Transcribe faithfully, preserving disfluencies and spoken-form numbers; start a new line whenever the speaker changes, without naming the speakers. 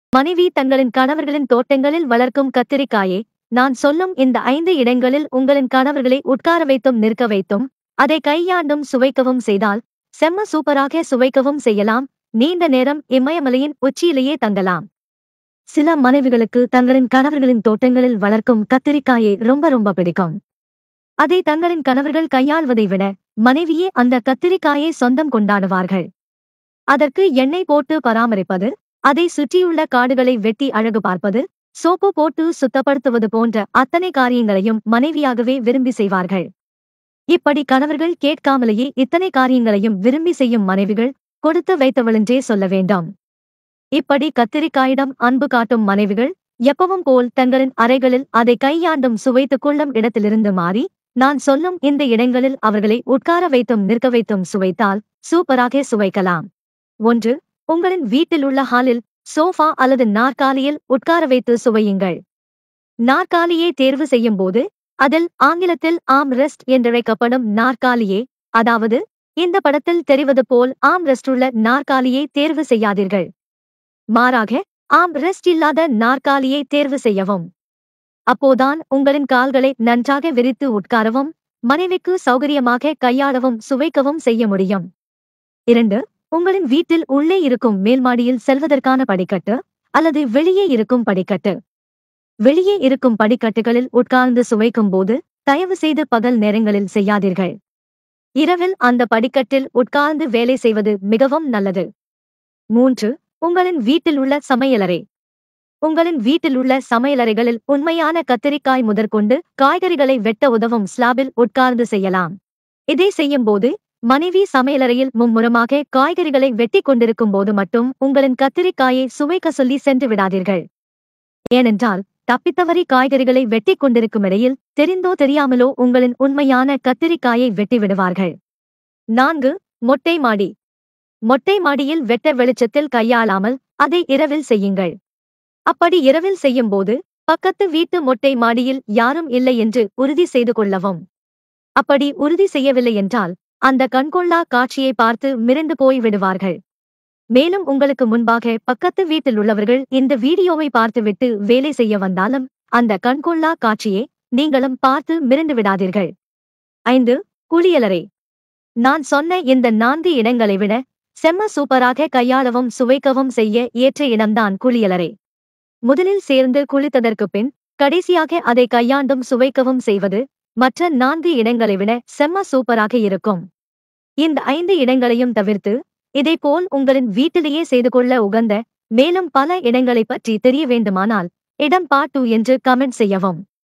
மனைவி தங்களின் கணவர்களின் தோட்டங்களில் வளர்க்கும் கத்திரிக்காயை, நான் சொல்லும் இந்த ஐந்து இடங்களில் உங்களின் கணவர்களை உட்கார வைத்தும் நிற்க வைத்தும், அதை கையாண்டும் சுவைக்கவும் செய்தால், செம்ம சூப்பராக சுவைக்கவும் செய்யலாம். நீண்ட நேரம் இமயமலையின் உச்சியிலேயே தங்கலாம். சில மனைவிகளுக்கு தங்களின் கணவர்களின் தோட்டங்களில் வளர்க்கும் கத்திரிக்காயை ரொம்ப ரொம்ப பிடிக்கும். அதை தங்களின் கணவர்கள் கையாள்வதை விட மனைவியே அந்த கத்திரிக்காயை சொந்தம் கொண்டாடுவார்கள். அதற்கு எண்ணெய் போட்டு பராமரிப்பது, அதை சுற்றியுள்ள காடுகளை வெட்டி அழகு பார்ப்பது, சோப்பு போட்டு சுத்தப்படுத்துவது போன்ற அத்தனை காரியங்களையும் மனைவியாகவே விரும்பி செய்வார்கள். இப்படி கணவர்கள் கேட்காமலேயே இத்தனை காரியங்களையும் விரும்பி செய்யும் மனைவிகள் கொடுத்து வைத்தவளென்றே சொல்ல வேண்டாம். இப்படி கத்திரிக்காயிடம் அன்பு காட்டும் மனைவிகள் எப்பவும் போல் தங்களின் அறைகளில் அதை கையாண்டும் சுவைத்துக் கொள்ளும் இடத்திலிருந்து மாறி, நான் சொல்லும் இந்த இடங்களில் அவர்களை உட்கார வைத்தும் நிற்க வைத்தும் சுவைத்தால் சூப்பராக சுவைக்கலாம். ஒன்று. உங்களின் வீட்டில் உள்ள ஹாலில் சோஃபா அல்லது நாற்காலியில் உட்கார வைத்து சுவையுங்கள். நாற்காலியை தேர்வு செய்யும் போது அதில் ஆங்கிலத்தில் ஆர்ம் ரெஸ்ட் என்றழைக்கப்படும் நாற்காலியே, அதாவது இந்த படத்தில் தெரிவது போல் ஆர்ம் ரெஸ்ட் உள்ள நாற்காலியை தேர்வு செய்யாதீர்கள். மாறாக ஆர்ம் ரெஸ்ட் இல்லாத நாற்காலியை தேர்வு செய்யவும். அப்போதான் உங்களின் கால்களை நன்றாக விரித்து உட்காரவும், மனைவிக்கு சௌகரியமாக கையாளவும் சுவைக்கவும் செய்ய முடியும். இரண்டு. உங்களின் வீட்டில் உள்ளே இருக்கும் மேல்மாடியில் செல்வதற்கான படிக்கட்டு அல்லது வெளியே இருக்கும் படிக்கட்டு. வெளியே இருக்கும் படிக்கட்டுகளில் உட்கார்ந்து சுவைக்கும் போது தயவு செய்து பகல் நேரங்களில் செய்யாதீர்கள். இரவில் அந்த படிக்கட்டில் உட்கார்ந்து வேலை செய்வது மிகவும் நல்லது. மூன்று. உங்களின் வீட்டில் உள்ள சமையலறை. உங்களின் வீட்டில் உள்ள சமையலறைகளில் உண்மையான கத்திரிக்காய் முதற்கொண்டு காய்கறிகளை வெட்ட உதவும் ஸ்லாபில் உட்கார்ந்து செய்யலாம். இதை செய்யும் போது மனைவி சமையலறையில் மும்முரமாக காய்கறிகளை வெட்டி கொண்டிருக்கும் போது மட்டும் உங்களின் கத்திரிக்காயை சுவைக்க சொல்லி சென்று விடாதீர்கள். ஏனென்றால் தப்பித்தவறி காய்கறிகளை வெட்டி கொண்டிருக்கும் இடையில் தெரிந்தோ தெரியாமலோ உங்களின் உண்மையான கத்திரிக்காயை வெட்டி விடுவார்கள். நான்கு. மொட்டை மாடி. மொட்டை மாடியில் வெட்ட வெளிச்சத்தில் கையாளாமல் அதை இரவில் செய்யுங்கள். அப்படி இரவில் செய்யும் போது பக்கத்து வீட்டு மொட்டை மாடியில் யாரும் இல்லை என்று உறுதி செய்து கொள்ளவும். அப்படி உறுதி செய்யவில்லை என்றால் அந்த கண்கொள்ளா காட்சியை பார்த்து மிரண்டு போய் விடுவார்கள். மேலும் உங்களுக்கு முன்பாக பக்கத்து வீட்டில் உள்ளவர்கள் இந்த வீடியோவை பார்த்துவிட்டு வேலை செய்ய வந்தாலும் அந்த கண்கொள்ளா காட்சியை நீங்களும் பார்த்து மிரண்டு விடாதீர்கள். ஐந்து. குளியலறை. நான் சொன்ன இந்த நான்கு இடங்களை விட செம்ம சூப்பராக கையாளவும் சுவைக்கவும் செய்ய ஏற்ற இடம்தான் குளியலறை. முதலில் சேர்ந்து குளித்ததற்கு பின் கடைசியாக அதை கையாண்டும் சுவைக்கவும் செய்வது மற்ற நான்கு இடங்களை விட செம்ம சூப்பராக இருக்கும். இந்த ஐந்து இடங்களையும் தவிர்த்து இதைப்போல் உங்களின் வீட்டிலேயே செய்து கொள்ள உகந்த மேலும் பல இடங்களை பற்றி தெரிய வேண்டுமானால் இடம் பார்ட் டூ என்று கமெண்ட் செய்யவும்.